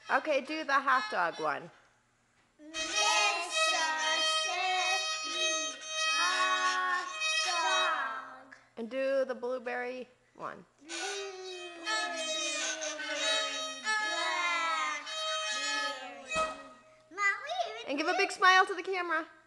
Okay, do the hot dog one. Mississippi hot dog. And do the blueberry one. And give a big smile to the camera.